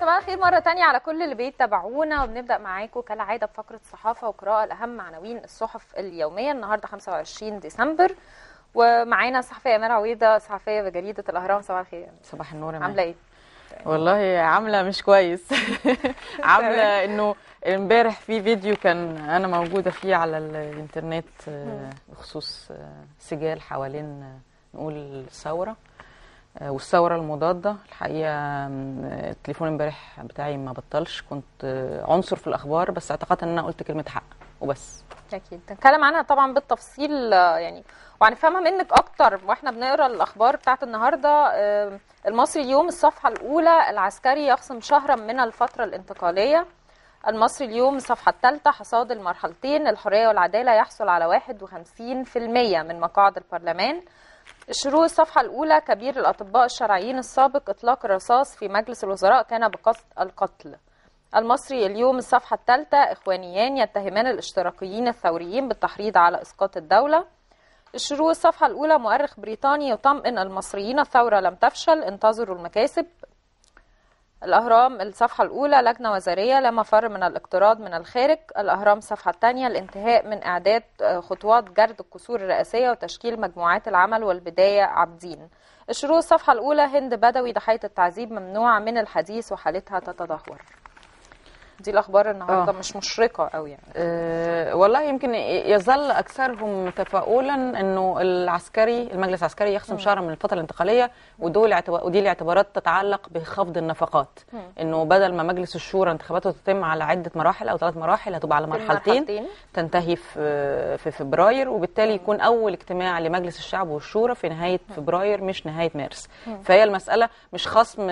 صباح الخير مرة تانية على كل اللي بيتابعونا، وبنبدأ معاكم كالعادة بفقرة الصحافة وقراءة لأهم عناوين الصحف اليومية. النهاردة 25 ديسمبر، ومعانا الصحفية أمال عويضة، صحفية بجريدة الأهرام. صباح الخير. صباح النور. عاملة إيه؟ والله عاملة مش كويس. عاملة إنه امبارح في فيديو كان أنا موجودة فيه على الإنترنت بخصوص سجال حوالين نقول الثورة والثورة المضادة. الحقيقة التليفون امبارح بتاعي ما بطلش، كنت عنصر في الأخبار، بس اعتقدت إن أنا قلت كلمة حق وبس. أكيد نتكلم عنها طبعا بالتفصيل يعني، وهنفهمها منك أكتر واحنا بنقرا الأخبار بتاعت النهاردة. المصري اليوم الصفحة الأولى: العسكري يخصم شهرا من الفترة الانتقالية. المصري اليوم الصفحة الثالثة: حصاد المرحلتين، الحرية والعدالة يحصل على 51% من مقاعد البرلمان. الشروق الصفحة الأولى: كبير الأطباء الشرعيين السابق إطلاق الرصاص في مجلس الوزراء كان بقصد القتل. المصري اليوم الصفحة الثالثة: إخوانيان يتهمان الاشتراكيين الثوريين بالتحريض على إسقاط الدولة. الشروق الصفحة الأولى: مؤرخ بريطاني يطمئن المصريين الثورة لم تفشل، انتظروا المكاسب. الأهرام الصفحة الأولى: لجنة وزارية لا مفر من الاقتراض من الخارج. الأهرام الصفحة الثانية: الانتهاء من إعداد خطوات جرد الكسور الرئاسية وتشكيل مجموعات العمل والبداية عابدين. الشروق الصفحة الأولى: هند بدوي ضحية التعذيب ممنوع من الحديث وحالتها تتدهور. دي الأخبار النهاردة مش مشرقة قوي يعني. والله يمكن يظل أكثرهم تفاؤلا أنه المجلس العسكري يخصم شهرا من الفترة الانتقالية، ودي الاعتبارات تتعلق بخفض النفقات. أنه بدل ما مجلس الشورى انتخاباته تتم على عدة مراحل أو 3 مراحل، هتبقى على مرحلتين تنتهي في فبراير، وبالتالي يكون أول اجتماع لمجلس الشعب والشورى في نهاية فبراير مش نهاية مارس. فهي المسألة مش خصم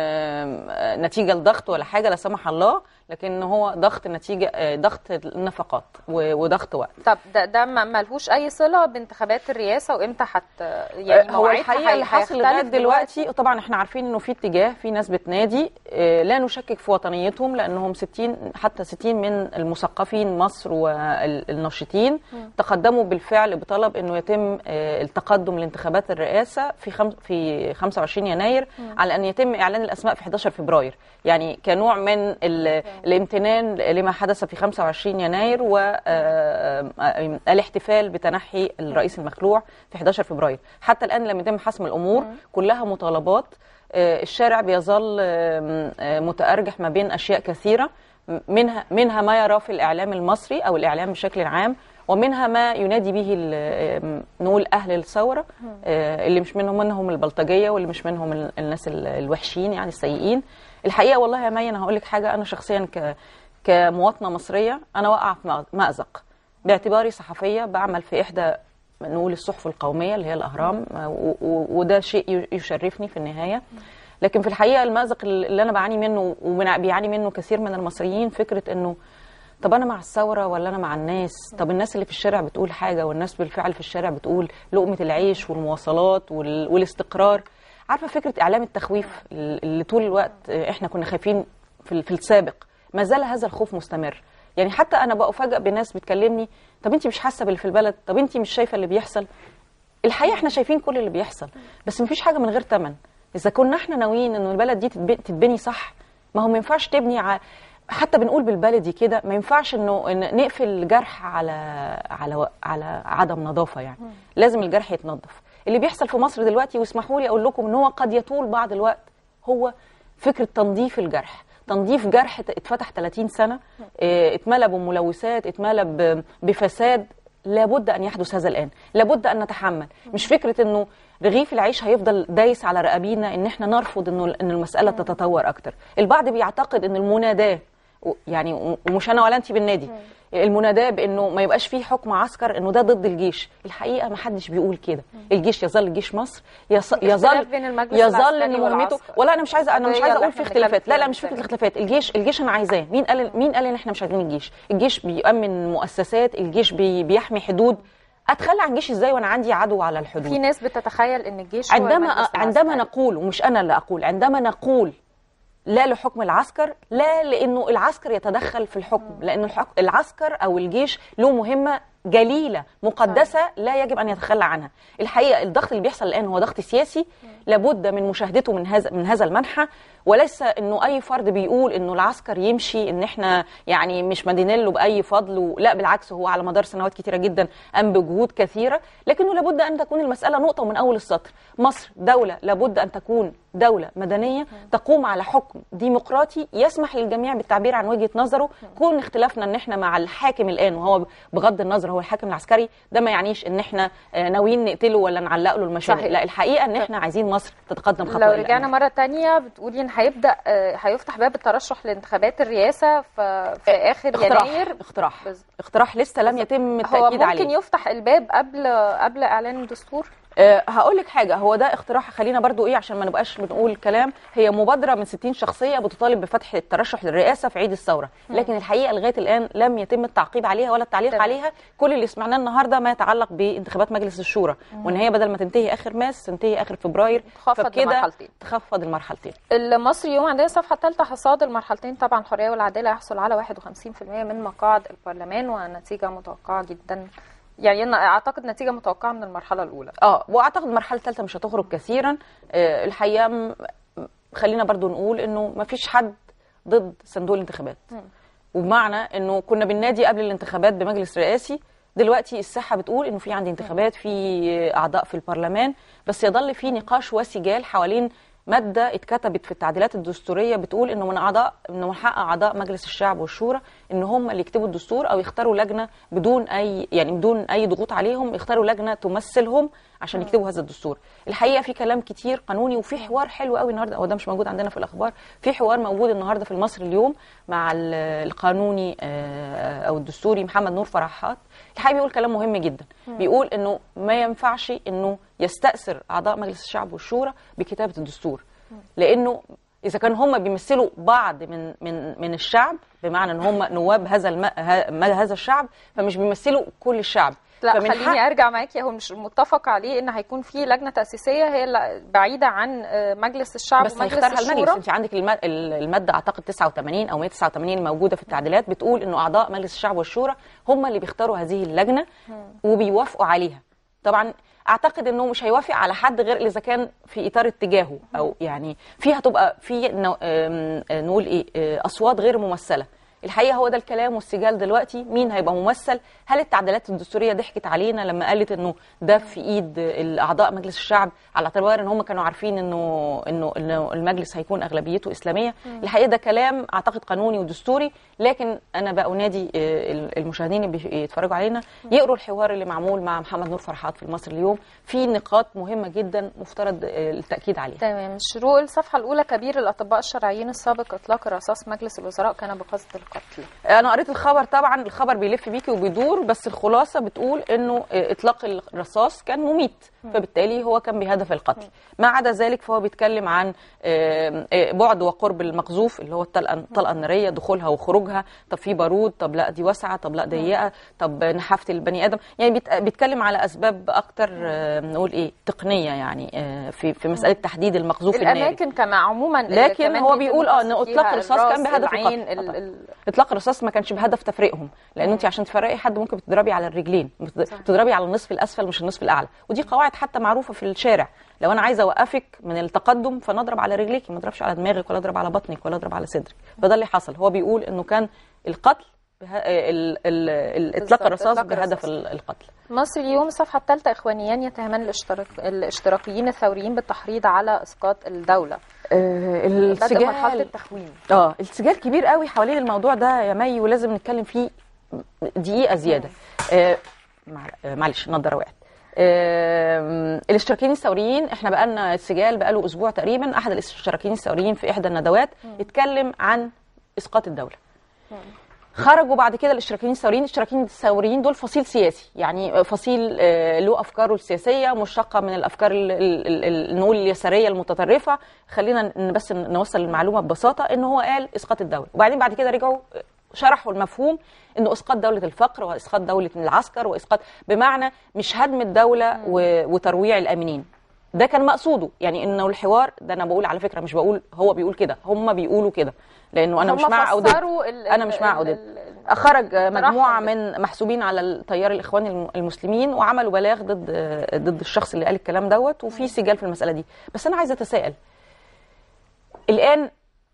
نتيجة لضغط ولا حاجة لا سمح الله، لكن هو ضغط نتيجة ضغط النفقات وضغط وقت. طب ده ملهوش اي صله بانتخابات الرئاسه وامتى يعني هو الحقيقه اللي حاصل لغايه دلوقتي طبعا احنا عارفين انه في اتجاه، في ناس بتنادي لا نشكك في وطنيتهم، لانهم 60 من المثقفين مصر والناشطين تقدموا بالفعل بطلب انه يتم التقدم لانتخابات الرئاسه في 25 يناير على ان يتم اعلان الاسماء في 11 فبراير، يعني كنوع من الامتنان لما حدث في 25 يناير والاحتفال بتنحي الرئيس المخلوع في 11 فبراير. حتى الآن لم يتم حسم الأمور، كلها مطالبات. الشارع بيظل متأرجح ما بين أشياء كثيرة، منها ما يراه في الإعلام المصري أو الإعلام بشكل عام، ومنها ما ينادي به نقول أهل الثورة، اللي مش منهم البلطجية، واللي مش منهم الناس الوحشين يعني السيئين. الحقيقة والله يا مي أنا هقول لك حاجة، أنا شخصيا كمواطنة مصرية أنا واقعة في مأزق باعتباري صحفية بعمل في إحدى نقول الصحف القومية اللي هي الأهرام، وده شيء يشرفني في النهاية. لكن في الحقيقة المأزق اللي أنا بعاني منه وبيعاني منه كثير من المصريين، فكرة إنه طب أنا مع الثورة ولا أنا مع الناس؟ طب الناس اللي في الشارع بتقول حاجة، والناس بالفعل في الشارع بتقول لقمة العيش والمواصلات والاستقرار. عارفة فكرة إعلام التخويف اللي طول الوقت إحنا كنا خايفين في السابق، ما زال هذا الخوف مستمر. يعني حتى أنا بقى أفاجأ بناس بتكلمني، طب أنت مش حاسة باللي في البلد؟ طب أنت مش شايفة اللي بيحصل؟ الحقيقة إحنا شايفين كل اللي بيحصل، بس مفيش حاجة من غير تمن. إذا كنا إحنا ناويين إنه البلد دي تتبني صح، ما هو ما ينفعش تبني حتى بنقول بالبلدي كده، ما ينفعش إنه نقفل الجرح على عدم نظافة. يعني لازم الجرح يتنظف. اللي بيحصل في مصر دلوقتي، واسمحوا لي أقول لكم إن هو قد يطول بعض الوقت، هو فكرة تنظيف الجرح. تنظيف جرح اتفتح 30 سنة، اتملى بملوثات، اتملى بفساد. لابد أن يحدث هذا الآن، لابد أن نتحمل. مش فكرة إنه رغيف العيش هيفضل دايس على رقابينا، إن احنا نرفض إن المسألة تتطور أكتر. البعض بيعتقد إن المناداة، يعني ومش أنا ولا أنت بالنادي، المناداة بأنه ما يبقاش فيه حكم عسكر، أنه ده ضد الجيش. الحقيقة ما حدش بيقول كده. الجيش يظل جيش مصر، يظل إن مهمته. ولا أنا مش عايزة أقول في اختلافات، لا مش فكرة الاختلافات. الجيش أنا عايزاه. مين قال إن إحنا مش عايزين الجيش؟ الجيش بيؤمن مؤسسات، الجيش بيحمي حدود. أتخلى عن الجيش إزاي وأنا عندي عدو على الحدود؟ في ناس بتتخيل إن الجيش عندما نقول، ومش أنا اللي أقول، عندما نقول لا لحكم العسكر، لا لأنه العسكر يتدخل في الحكم، لأن العسكر أو الجيش له مهمة جليله مقدسه لا يجب ان يتخلى عنها. الحقيقه الضغط اللي بيحصل الان هو ضغط سياسي لابد من مشاهدته من هذا المنحى، وليس انه اي فرد بيقول انه العسكر يمشي ان احنا يعني مش مدينين له باي فضل، لا بالعكس، هو على مدار سنوات كثيره جدا قام بجهود كثيره، لكنه لابد ان تكون المساله نقطه من اول السطر. مصر دوله لابد ان تكون دولة مدنية تقوم على حكم ديمقراطي يسمح للجميع بالتعبير عن وجهة نظره. كون اختلافنا ان احنا مع الحاكم الان وهو بغض النظر هو الحاكم العسكري، ده ما يعنيش ان احنا ناويين نقتله ولا نعلق له المشاهد. لا، الحقيقة ان احنا عايزين مصر تتقدم خطوة. لو رجعنا مرة تانية بتقولي ان هيفتح باب الترشح لانتخابات الرئاسة في اخر يناير. اقتراح لسه لم يتم التأكيد عليه. هو ممكن يفتح الباب قبل اعلان الدستور؟ هقول لك حاجه، هو ده اقتراح، خلينا برضو عشان ما نبقاش بنقول كلام. هي مبادره من 60 شخصيه بتطالب بفتح الترشح للرئاسه في عيد الثوره، لكن الحقيقه لغايه الان لم يتم التعقيب عليها ولا التعليق عليها. كل اللي سمعناه النهارده ما يتعلق بانتخابات مجلس الشورى، وان هي بدل ما تنتهي اخر مارس تنتهي اخر فبراير، فكده تخفض المرحلتين. المصري اليوم عندنا الصفحه الثالثه حصاد المرحلتين. طبعا الحريه والعداله يحصل على 51% من مقاعد البرلمان، ونتيجه متوقعه جدا. يعني انا اعتقد نتيجه متوقعه من المرحله الاولى. واعتقد المرحله الثالثه مش هتخرج كثيرا. الحقيقه خلينا برضو نقول انه ما فيش حد ضد صندوق الانتخابات، وبمعنى انه كنا بننادي قبل الانتخابات بمجلس رئاسي، دلوقتي الساحه بتقول انه في عندي انتخابات، في اعضاء في البرلمان، بس يظل في نقاش وسجال حوالين ماده اتكتبت في التعديلات الدستوريه بتقول انه من حق اعضاء مجلس الشعب والشورى ان هم اللي يكتبوا الدستور، او يختاروا لجنه بدون اي ضغوط عليهم، يختاروا لجنه تمثلهم عشان يكتبوا هذا الدستور. الحقيقه في كلام كتير قانوني، وفي حوار حلو قوي النهارده، هو ده مش موجود عندنا في الاخبار، في حوار موجود النهارده في المصري اليوم مع القانوني او الدستوري محمد نور فرحات. الحقيقه بيقول كلام مهم جدا، بيقول انه ما ينفعش انه يستأثر اعضاء مجلس الشعب والشورى بكتابه الدستور، لانه اذا كان هم بيمثلوا بعض من الشعب، بمعنى ان هم نواب هذا الشعب، فمش بيمثلوا كل الشعب. لا، خليني ارجع معاكي، هو مش متفق عليه ان هيكون في لجنه تاسيسيه هي بعيده عن مجلس الشعب بس ومجلس هيختارها الشورى. المجلس. انت عندك الماده اعتقد 89 او 189 الموجوده في التعديلات بتقول انه اعضاء مجلس الشعب والشورى هم اللي بيختاروا هذه اللجنه وبيوافقوا عليها. طبعا اعتقد انه مش هيوافق على حد غير اذا كان في اطار اتجاهه، او يعني فيها تبقى في نقول اصوات غير ممثله. الحقيقه هو ده الكلام والسجال دلوقتي، مين هيبقى ممثل؟ هل التعديلات الدستوريه ضحكت علينا لما قالت انه ده في ايد الاعضاء مجلس الشعب، على اعتبار ان هم كانوا عارفين انه المجلس هيكون اغلبيته اسلاميه؟ الحقيقه ده كلام اعتقد قانوني ودستوري، لكن انا بقى انادي المشاهدين اللي بيتفرجوا علينا يقروا الحوار اللي معمول مع محمد نور فرحات في المصري اليوم، في نقاط مهمه جدا مفترض التاكيد عليها. تمام. شروق الصفحه الاولى: كبير الاطباء الشرعيين السابق اطلاق رصاص مجلس الوزراء كان بقصد القتل. انا قريت الخبر، طبعا الخبر بيلف بيكي وبيدور، بس الخلاصه بتقول انه اطلاق الرصاص كان مميت، فبالتالي هو كان بهدف القتل. ما عدا ذلك فهو بيتكلم عن بعد وقرب المقذوف اللي هو الطلقه الناريه، دخولها وخروجها، طب في بارود، طب لا دي واسعه، طب لا ضيقه، طب نحافه البني ادم، يعني بيتكلم على اسباب اكتر نقول تقنيه، يعني في مساله تحديد المقذوف الناري. الاماكن كما عموما، لكن هو بيقول ان اطلاق الرصاص كان بهدف القتل. اطلاق الرصاص ما كانش بهدف تفريقهم، لان انت عشان تفرقي حد ممكن بتضربي على الرجلين، بتضربي على النصف الاسفل مش النصف الاعلى، ودي قواعد حتى معروفه في الشارع. لو انا عايزه اوقفك من التقدم فنضرب على رجليكي، ما اضربش على دماغك ولا اضرب على بطنك ولا اضرب على صدرك. فده اللي حصل. هو بيقول انه كان القتل اطلاق الرصاص بهدف القتل. مصر اليوم الصفحه الثالثه: اخوانيان يتهمان الاشتراكيين الثوريين بالتحريض على اسقاط الدوله. السجال مرحله التخوين. السجال كبير قوي حوالين الموضوع ده يا مي، ولازم نتكلم فيه دقيقه زياده. معلش النضاره وقعت. الاشتراكيين الثوريين، احنا بقالنا السجال بقاله اسبوع تقريبا، احد الاشتراكيين الثوريين في احدى الندوات اتكلم عن اسقاط الدوله. خرجوا بعد كده الاشتراكيين الثوريين دول فصيل سياسي، يعني فصيل له افكاره السياسيه مشتقه من الافكار نقول اليساريه المتطرفه. خلينا بس نوصل المعلومه ببساطه، ان هو قال اسقاط الدوله، وبعدين بعد كده رجعوا شرحوا المفهوم انه اسقاط دوله الفقر واسقاط دوله العسكر واسقاط، بمعنى مش هدم الدوله وترويع الامنين. ده كان مقصوده، يعني انه الحوار ده، انا بقول على فكره مش بقول هو بيقول كده، هم بيقولوا كده، لانه انا مش مع او ضد. انا مش مع او ضد. خرج مجموعه من محسوبين على التيار الاخوان المسلمين وعملوا بلاغ ضد الشخص اللي قال الكلام دوت، وفي سجال في المساله دي. بس انا عايزه اتساءل، الان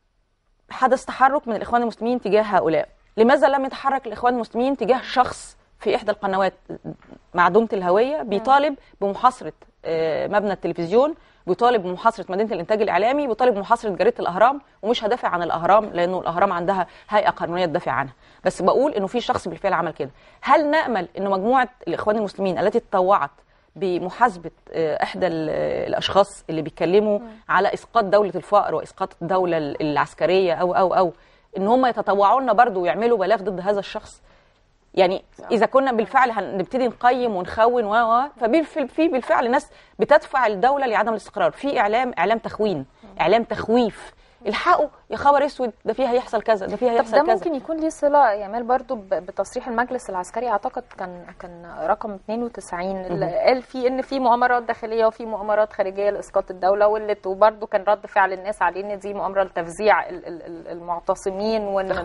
حدث تحرك من الاخوان المسلمين تجاه هؤلاء، لماذا لم يتحرك الاخوان المسلمين تجاه شخص في احدى القنوات معدومه الهويه بيطالب بمحاصره مبنى التلفزيون، بيطالب بمحاصره مدينه الانتاج الاعلامي، بيطالب بمحاصره جريده الاهرام؟ ومش هدافع عن الاهرام لانه الاهرام عندها هيئه قانونيه تدافع عنها، بس بقول انه في شخص بالفعل عمل كده. هل نامل انه مجموعه الاخوان المسلمين التي تطوعت بمحاسبه احدى الاشخاص اللي بيتكلموا على اسقاط دوله الفقر واسقاط الدوله العسكريه او ان هم يتطوعوا لنا برضه ويعملوا بلاغ ضد هذا الشخص؟ يعني اذا كنا بالفعل هنبتدي نقيم ونخون ففي بالفعل ناس بتدفع الدوله لعدم الاستقرار، في اعلام تخوين، اعلام تخويف. الحقوا يا خبر اسود، ده فيها هيحصل كذا، ده فيها هيحصل كذا. طب ده ممكن يكون ليه صله يا امال برضو بتصريح المجلس العسكري، اعتقد كان رقم 92 اللي قال فيه ان في مؤامرات داخليه وفي مؤامرات خارجيه لاسقاط الدوله، وبرضو كان رد فعل الناس عليه ان دي مؤامره لتفزيع المعتصمين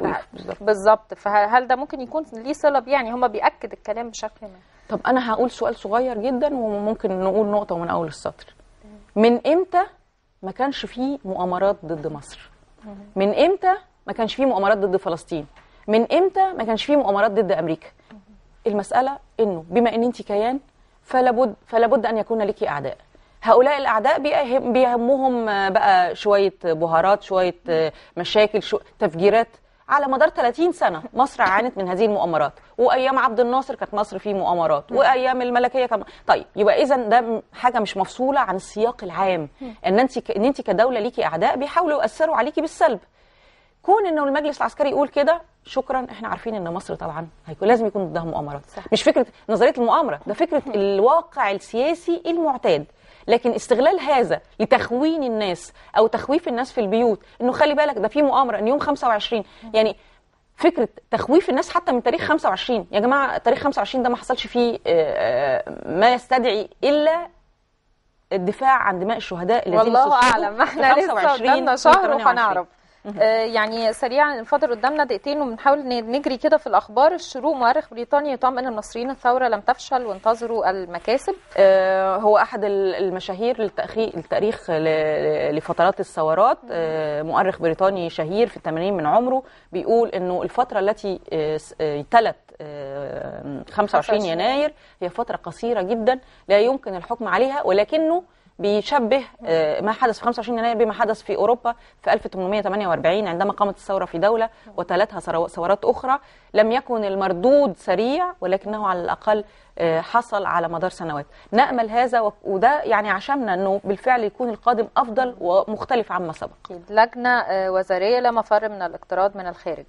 بالظبط. فهل ده ممكن يكون ليه صله يعني هم بيأكد الكلام بشكل ما؟ طب انا هقول سؤال صغير جدا وممكن نقول نقطه من اول السطر. من امتى ما كانش فيه مؤامرات ضد مصر؟ من امتى ما كانش فيه مؤامرات ضد فلسطين؟ من امتى ما كانش فيه مؤامرات ضد امريكا؟ المساله انه بما ان انت كيان فلابد ان يكون لك اعداء. هؤلاء الاعداء بيهمهم بقى شويه بهارات، شويه مشاكل، تفجيرات. على مدار 30 سنة مصر عانت من هذه المؤامرات، وأيام عبد الناصر كانت مصر فيه مؤامرات، وأيام الملكية كمان. طيب يبقى إذا ده حاجة مش مفصولة عن السياق العام، إن أنت كدولة ليكي أعداء بيحاولوا يؤثروا عليكي بالسلب. كون إنه المجلس العسكري يقول كده، شكرا، إحنا عارفين إن مصر طبعا لازم يكون ضدها مؤامرات. مش فكرة نظرية المؤامرة، ده فكرة الواقع السياسي المعتاد. لكن استغلال هذا لتخوين الناس او تخويف الناس في البيوت، انه خلي بالك ده في مؤامره ان يوم 25، يعني فكره تخويف الناس حتى من تاريخ 25. يا جماعه تاريخ 25 ده ما حصلش فيه ما يستدعي الا الدفاع عن دماء الشهداء الذين والله اعلم، احنا لسه قدامنا شهر وهنعرف. يعني سريعا الفاضل قدامنا دقيقتين وبنحاول نجري كده في الاخبار. الشروق مؤرخ بريطاني يطمئن المصريين الثوره لم تفشل وانتظروا المكاسب. هو احد المشاهير التاريخ لفترات الثورات، مؤرخ بريطاني شهير في 80 من عمره، بيقول انه الفتره التي تلت 25 يناير هي فتره قصيره جدا لا يمكن الحكم عليها، ولكنه بيشبه ما حدث في 25 يناير بما حدث في أوروبا في 1848 عندما قامت الثورة في دولة وتلتها ثورات أخرى. لم يكن المردود سريع، ولكنه على الأقل حصل على مدار سنوات. نأمل هذا، وده يعني عشمنا أنه بالفعل يكون القادم أفضل ومختلف عما سبق. لجنة وزارية لا مفر من الاقتراض من الخارج.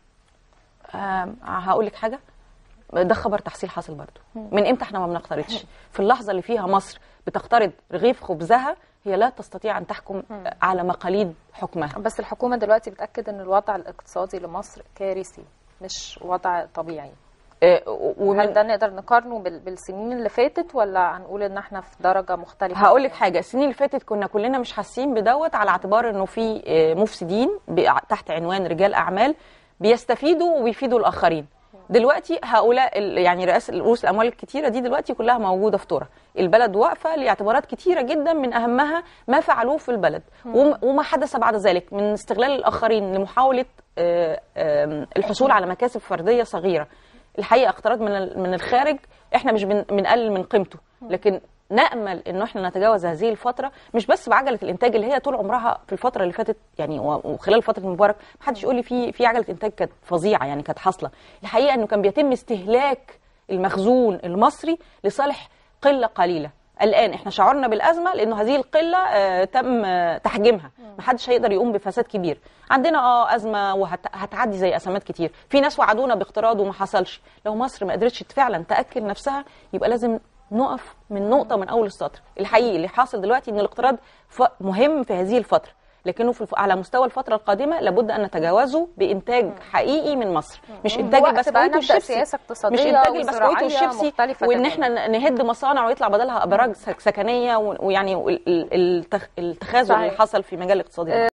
هقول لك حاجة، ده خبر تحصيل حاصل برضو. من امتى احنا ما بنقترضش؟ في اللحظة اللي فيها مصر بتقترض رغيف خبزها، هي لا تستطيع أن تحكم على مقاليد حكمها. بس الحكومة دلوقتي بتأكد أن الوضع الاقتصادي لمصر كارثي مش وضع طبيعي. هل ده نقدر نقارنه بالسنين اللي فاتت، ولا هنقول ان احنا في درجة مختلفة؟ هقول لك حاجة، السنين اللي فاتت كنا كلنا مش حاسين بدوت، على اعتبار انه في مفسدين تحت عنوان رجال أعمال بيستفيدوا وبيفيدوا الآخرين. دلوقتي هؤلاء يعني رؤوس الاموال الكتيره دي دلوقتي كلها موجوده في ترى. البلد واقفه لاعتبارات كتيره جدا، من اهمها ما فعلوه في البلد وما حدث بعد ذلك من استغلال الاخرين لمحاوله الحصول على مكاسب فرديه صغيره. الحقيقه اقتراض من الخارج احنا مش بنقلل من قيمته، لكن نأمل انه احنا نتجاوز هذه الفتره، مش بس بعجله الانتاج اللي هي طول عمرها في الفتره اللي فاتت يعني وخلال فتره مبارك ما حدش يقول لي في عجله انتاج كانت فظيعه يعني كانت حاصله. الحقيقه انه كان بيتم استهلاك المخزون المصري لصالح قله قليله. الان احنا شعرنا بالازمه لانه هذه القله تم تحجيمها، ما حدش هيقدر يقوم بفساد كبير. عندنا ازمه وهتعدي زي ازمات كتير. في ناس وعدونا باقتراض وما حصلش. لو مصر ما قدرتش فعلا تاكل نفسها يبقى لازم نقف من نقطة من أول السطر. الحقيقي اللي حاصل دلوقتي إن الاقتراض مهم في هذه الفترة، لكنه على مستوى الفترة القادمة لابد أن نتجاوزه بإنتاج حقيقي من مصر، مش إنتاج البسكويت والشيبسي، مش إنتاج البسكويت والشيبسي وإن إحنا نهد مصانع ويطلع بدلها أبراج سكنية ويعني التخاذل اللي حصل في مجال الاقتصاد.